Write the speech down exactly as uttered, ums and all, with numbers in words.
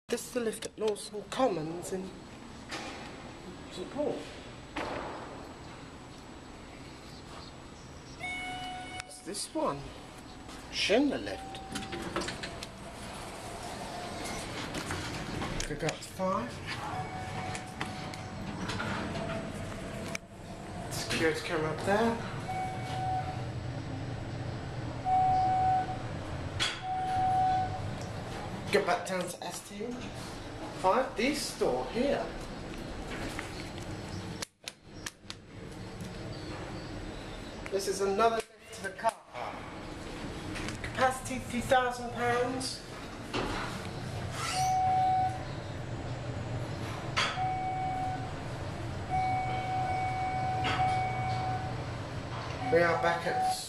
This is the lift at Lawson Commons in St Paul. It's this one, Schindler lift. Could go up to five. Security camera up there. Go back down to S T. Five D store here. This is another lift to the car park. Capacity three thousand pounds. We are back at